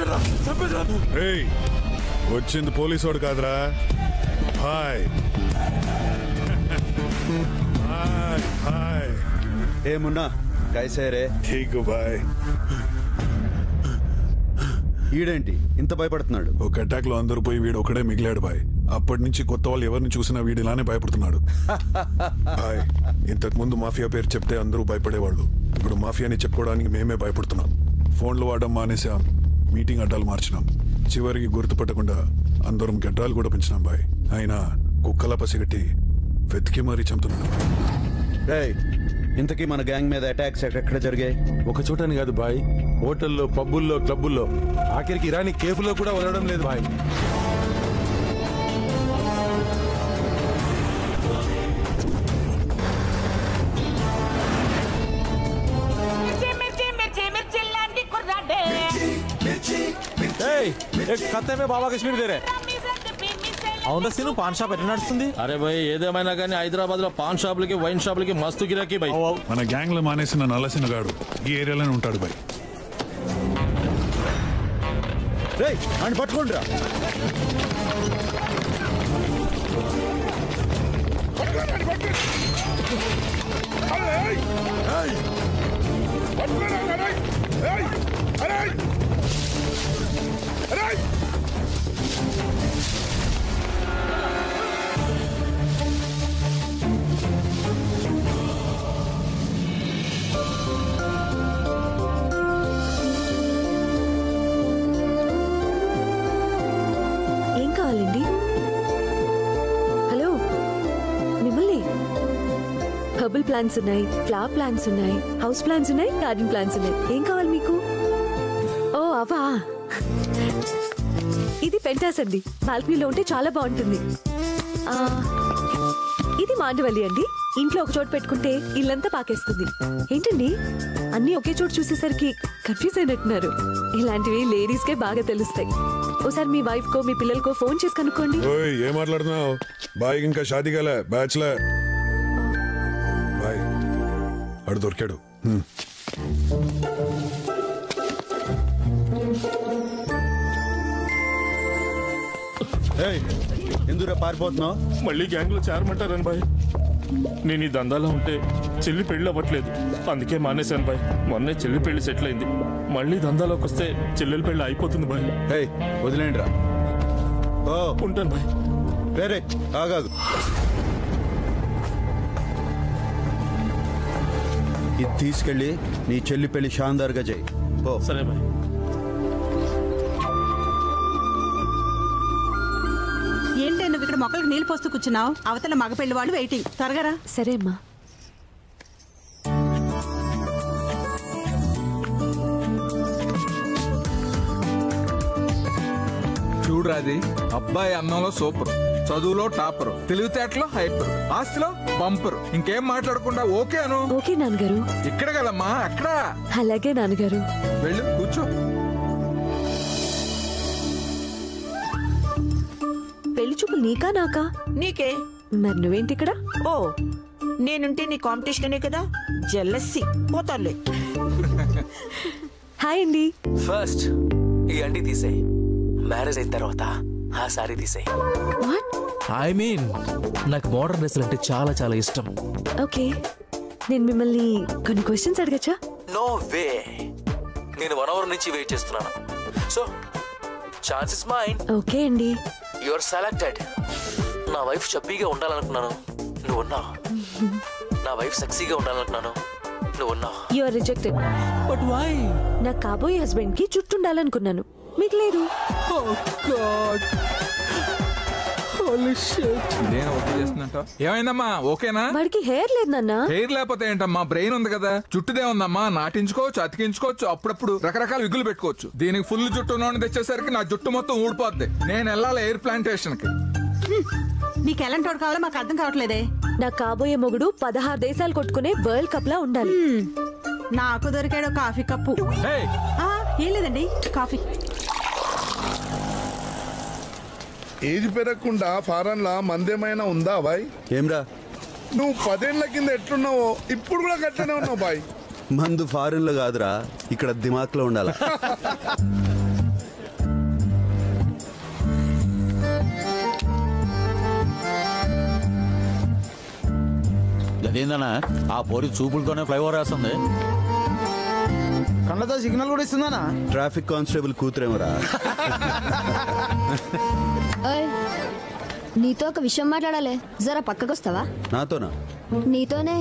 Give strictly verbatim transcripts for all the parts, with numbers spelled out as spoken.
వచ్చింది పోలీసు వాడు కాదురా హాయ్ హాయ్ హాయ్ ఏ మున్నా కైసే రే ఠీక్ బాయ్ ఈడేంటి ఇంత భయపడుతున్నాడు? ఒక అటాక్ లో అందరూ పోయి వీడు ఒకడే మిగిలాడు బాయ్. అప్పటి నుంచి కొత్త వాళ్ళు ఎవరిని చూసినా వీడు ఇలానే భయపడుతున్నాడు బాయ్. ఇంతకు ముందు మాఫియా పేరు చెప్తే అందరూ భయపడేవాళ్ళు. ఇప్పుడు మాఫియాని చెప్పుకోవడానికి మేమే భయపడుతున్నాం. ఫోన్లు వాడడం మానేసాం, మీటింగ్ అడ్డాలు మార్చినాం. చివరికి గుర్తుపట్టకుండా అందరం గడ్డాలు కూడా పెంచినాం బాయ్. అయినా కుక్కలా పసిగట్టి వెతికి మరీ చంపుతున్నాం. ఇంతకీ మన గ్యాంగ్ మీద అటాక్స్ ఎక్కడ జరిగాయి? ఒక చోటని కాదు బాయ్, హోటల్లో, పబ్బుల్లో, క్లబ్బుల్లో, ఆఖరికి ఇరానీ కేఫ్లో కూడా వదలడం లేదు బాయ్. ఖత్తే మే బాబా కశ్మీర్ దేరే అవునా సీను పాన్ షాప్ ఎట్లా నడుస్తుంది? అరే భయ్ ఏదేమైనా కానీ హైదరాబాద్ లో పాన్ షాపులకి వైన్ షాపులకి మస్తు గిరాకీ భయ్. మన గ్యాంగ్ లో మానేసిన నల్లసిన గాడు ఈ ఏరియాలోనే ఉంటాడు భయ్. అని పట్టుకోండి రా. హెర్బల్ ప్లాంట్స్ ఉన్నాయి, ఫ్లవర్ ప్లాంట్స్ ఉన్నాయి, హౌస్ ప్లాంట్స్ ఉన్నాయి, గార్డెన్ ప్లాంట్స్ ఉన్నాయి. ఏం కావాలి మీకు? ఓ అవా, ఇది పెంటాస్ అండి. బాల్కనీలో ఉంటే చాలా బాగుంటుంది. ఇది మాండవల్లి అండి. ఇంట్లో ఒక చోటు పెట్టుకుంటే ఇల్లంతా పాకేస్తుంది. ఏంటండి అన్ని ఒకే చోటు చూసేసరికి కన్ఫ్యూజ్ అయినట్టున్నారు. ఇలాంటివి లేడీస్ కే బాగా తెలుస్తాయి. ఓసారి మీ వైఫ్ కో మీ పిల్లలకో ఫోన్ చేసి కనుక్కోండి. ఏం మాట్లాడుతున్నావు బాయ్? ఇంకా షాదీ కాలే, బ్యాచ్లర్ బాయ్. అడు దొరికాడు. ఎందుకు పారిపోతున్నావు? మళ్ళీ గ్యాంగ్ లో చేరమంటారని బాయ్. నేను ఈ దందాలో ఉంటే చెల్లి పెళ్లి అవ్వట్లేదు, అందుకే మానేశాను బాయ్. మొన్నే చెల్లి పెళ్లి సెటిల్ అయింది. మళ్ళీ దందాలోకి వస్తే చెల్లెలి పెళ్లి అయిపోతుంది బాయ్. వదిలేండి రా. ఉంటాను బాయ్. వేరే ఆగాదు. ఇది తీసుకెళ్ళి నీ చెల్లి పెళ్లి షాందార్గా చేయి. సరే బాయ్. ఏంటి నువ్వు ఇక్కడ మొక్కలకు నీళ్ళు పోస్తూ కూర్చున్నావు? అవతల మగ పెళ్లి వాళ్ళు వెయిటింగ్. త్వరగా సరే అమ్మా. చూడరాది, అబ్బాయి అన్నంలో సూపర్, చదువులో టాపర్, తెలివితేటలో హైపర్, ఆస్తిలో బంపర్. ఇంకేం మాట్లాడకుండా ఓకే అను. ఓకే నాన్నగారు. ఇక్కడ కదమ్మా, అక్కడ. అలాగే నాన్నగారు. వెళ్ళు కూర్చో. పెళ్లి చూపులు నీకా నాకా? నీకే. మరి నువ్వేంటి ఇక్కడ? ఓ నేనుంటే నీ కాంపిటీషనే కదా, జెల్లస్సీ. పోతాలే. హాయ్ అండి. ఫస్ట్ ఈ అండి తీసేయ్, మ్యారేజ్ అయిన తర్వాత ఆ సారీ తీసేయ్. ఐ మీన్ నాకు మోడర్న్ డ్రెస్సులు అంటే చాలా చాలా ఇష్టం. ఓకే, నేను మిమ్మల్ని కొన్ని క్వశ్చన్స్ అడగచ్చా? నో వే, నేను వన్ అవర్ నుంచి వెయిట్ చేస్తున్నాను. So chance is mine. Okay అండి. You are selected. నా వైఫ్ చబ్బీగా ఉండాలనుకున్నాను, నువ్వు ఉన్నావు. నా వైఫ్ సెక్సీగా ఉండాలనుకున్నాను, నువ్వు ఉన్నావు. You are rejected. But why? నా కాబోయే హస్బెండ్ కి జుట్టు ఉండాలనుకున్నాను, మీకు లేదు. ఏమైందమ్మా, ఓకేనా? వాడికి హెయిర్ లేదు నాన్న. హెయిర్ లేకపోతే ఏంటమ్మా, బ్రెయిన్ ఉంది కదా. జుట్టుదే ఉందమ్మా, నాటించుకోవచ్చు, అతికించుకోవచ్చు, అప్పుడప్పుడు రకరకాల విగులు పెట్టుకోవచ్చు. దీనికి ఫుల్ జుట్టు నోని తెచ్చేసరికి నా జుట్టు మొత్తం ఊడిపోద్ది. నేను వెళ్ళాలి ఎయిర్ ప్లాంటేషన్ కి. నీకు ఎలాంటి వాడు కావాలో మాకు అర్థం కావట్లేదే. నా కాబోయే మొగుడు పదహారు దేశాలు కొట్టుకునే వరల్డ్ కప్ లా ఉండాలి. నాకు దొరికాడు కాఫీ కప్పు. ఏం లేదండి, కాఫీ. ఏజ్ పెరగకుండా ఫారెన్ లా మందేమైనా ఉందా బాయ్? ఏమ్రా, నువ్వు పదేళ్ల కింద ఎట్లున్నావో ఇప్పుడు కూడా గట్లనే ఉన్నావు బాయ్. మందు ఫారెన్ లో కాదురా, ఇక్కడ దిమాక్ లో ఉండాలా. అదేందన్నా ఆ పోరి చూపులతోనే ఫ్లైఓవర్ వేస్తుంది. కళ్ళతో సిగ్నల్ కూడా ఇస్తుందనా? Traffic constable కూతురేమరా. నీతో ఒక విషయం మాట్లాడాలి, జరా పక్కకొస్తావా? నాతోనా? నీతోనే.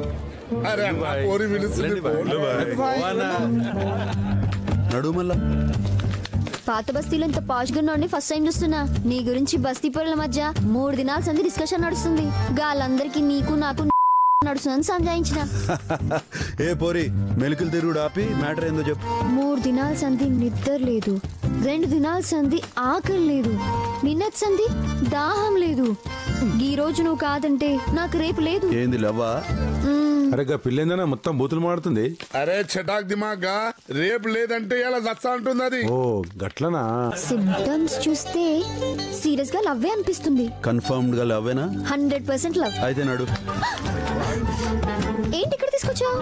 నడు మళ్ళా. పాత బస్తీలో ఇంత పాష్ గా ఫస్ట్ టైం చూస్తున్నా. నీ గురించి బస్తీ పిల్లల మధ్య మూడు దినాల సంది డిస్కషన్ నడుస్తుంది. గాలందరికి నీకు నాకు నడుస్తుందని సంజాయించిన. ఏ పోరి మెలికలు తిరుగుడు ఆపి మ్యాటర్ ఏందో చెప్పు. మూడు దినాల సంధి నిద్ర లేదు, రెండు దినాల సంధి ఆకలి లేదు, నిన్నటి సంధి దాహం లేదు. ఈ రోజు నువ్వు కాదంటే నాకు రేపు లేదు. ఏంది లవ్వా? అరే పిల్లేందనా మొత్తం బూతులు మాడుతుంది. అరే చటాక్ దిమాగా రేపు లేదంటే ఇలా చస్తా అంటుంది అది. ఓ గట్లనా? సిమ్టమ్స్ చూస్తే సీరియస్ గా లవ్వే అనిపిస్తుంది. కన్ఫర్మ్డ్ గా లవ్వేనా? Hundred percent love. అయితే నడు. ఏంటి ఇక్కడ తీసుకొచ్చావు?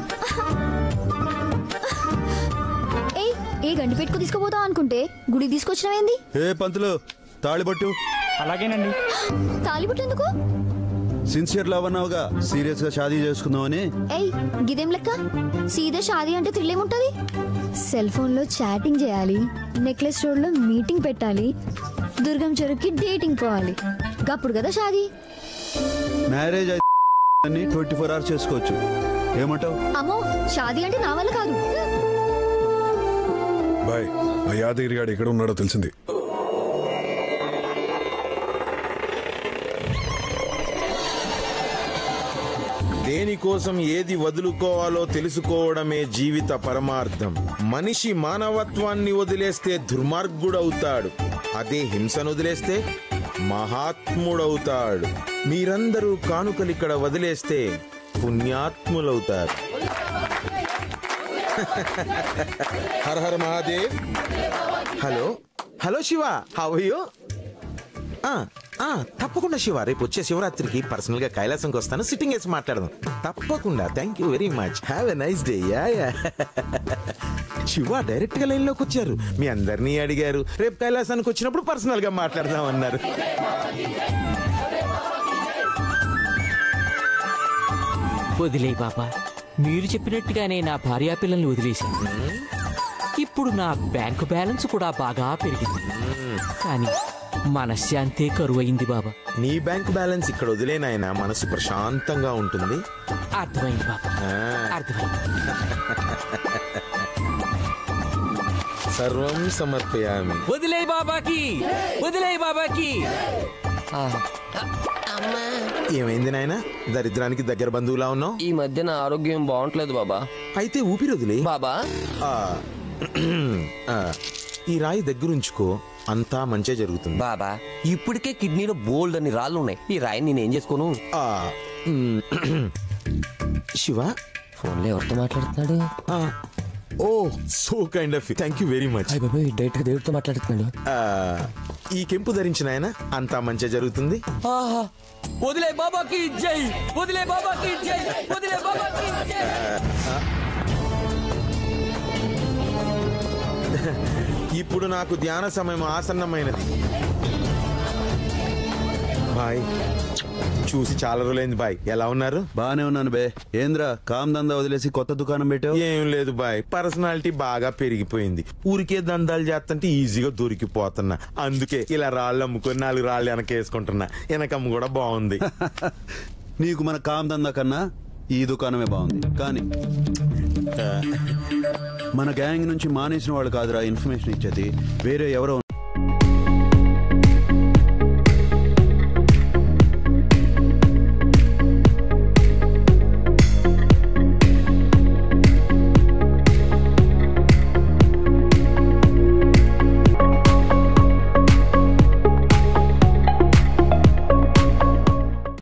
ఏ ఏ గండి పెట్టుకు తీసుకుపోతావు అనుకుంటే గుడి తీసుకొచ్చినవేంది? ఏ పంతులు తాళిబొట్టు. అలాగేనండి. తాళిబొట్టు ఎందుకు? సిన్సియర్ లవ్ అన్నావుగా, సీరియస్ గా షాదీ చేసుకుందామని. ఏయ్ గిదేం లెక్క? సీదా షాదీ అంటే థ్రిల్ ఏముంటది? సెల్ ఫోన్ లో చాటింగ్ చేయాలి, నెక్లెస్ రోడ్ లో మీటింగ్ పెట్టాలి, దుర్గం చెరువుకి డేటింగ్ పోవాలి, గప్పుడు కదా షాదీ. మ్యారేజ్ అయితే ట్వంటీ ఫోర్ అవర్స్ చేసుకోవచ్చు. ఏమంటావు? అమ్మో షాదీ అంటే నా వల్ల కాదు. బాయ్ ఆ యాదగిరి గాడు ఎక్కడ ఉన్నాడో తెలిసింది. దేనికోసం ఏది వదులుకోవాలో తెలుసుకోవడమే జీవిత పరమార్థం. మనిషి మానవత్వాన్ని వదిలేస్తే దుర్మార్గుడవుతాడు, అదే హింసను వదిలేస్తే మహాత్ముడవుతాడు. మీరందరూ కానుకలిక్కడ వదిలేస్తే పుణ్యాత్ములవుతారు. Hara Hara Mahadev. Hello hello Shiva, how are you? తప్పకుండా శివ, రేపు వచ్చే శివరాత్రికి పర్సనల్ గా కైలాసంకి వస్తాను, సిట్టింగ్ వేసి మాట్లాడదాం. తప్పకుండా. Thank you very much. Have a nice day. Yeah yeah. Shiva direct గా లైన్ లోకి వచ్చారు, మీ అందరినీ అడిగారు, రేపు కైలాసానికి వచ్చినప్పుడు పర్సనల్ గా మాట్లాడదాం అన్నారు. వదిలే బాబా, మీరు చెప్పినట్టుగానే నా భార్యా పిల్లల్ని వదిలేశాను. ఇప్పుడు నా బ్యాంకు బ్యాలెన్స్ కూడా బాగా పెరిగింది, కానీ మనశ్శాంతే కరువు అయింది బాబా. నీ బ్యాంక్ బ్యాలెన్స్ ఇక్కడ వదిలేనాయన మనసు ప్రశాంతంగా ఉంటుంది. అర్థమైంది బాబా, అర్థమైంది. సర్వం సమర్పయామి. వదిలే బాబాకి, వదిలే బాబాకి. ఏమైంది నాయన, దరిద్రానికి దగ్గర బంధువులా ఉన్నావు? ఈ మధ్య నా ఆరోగ్యం బాగుంటలేదు బాబా. అయితే ఊపిరి వదిలే బాబా. ఈ రాయి దగ్గరుంచుకో, అంతా మంచి జరుగుతుంది బాబా. ఇప్పటికే కిడ్నీలో బోల్డ్ అని రాళ్ళు ఉన్నాయి, ఈ రాయి నేనేం చేసుకోను? శివ ఫోన్లో ఎవరితో మాట్లాడుతున్నాడు? Oh so kind of you, thank you very much. Direct గా దేవుడితో మాట్లాడుతున్నాడు. ఈ కెంపు ధరించిన ఆయన అంతా మంచి జరుగుతుంది. వదిలే బాబాకి జై, వదిలే బాబాకి జై, వదిలే బాబాకి జై. ఇప్పుడు నాకు ధ్యాన సమయం ఆసన్నమైనది. బాయ్ చూసి చాలా రోజులైంది బాయ్, ఎలా ఉన్నారు? బానే ఉన్నాను బే. ఏంద్రా కామ్ దందా వదిలేసి కొత్త దుకాణం పెట్టావు? ఏం లేదు బాయ్, పర్సనాలిటీ బాగా పెరిగిపోయింది. ఊరికే దందాలు చేస్తుంటే ఈజీగా దొరికిపోతున్నా, అందుకే ఇలా రాళ్ళు అమ్ముకొని నాలుగు రాళ్ళు వెనకేసుకుంటున్నా. వెనకమ్మ కూడా బాగుంది. నీకు మన కామ్ దందా కన్నా ఈ దుకాణమే బాగుంది. కానీ మన గ్యాంగ్ నుంచి మానేసిన వాళ్ళు కాదురా ఇన్ఫర్మేషన్ ఇచ్చేది, వేరే ఎవరో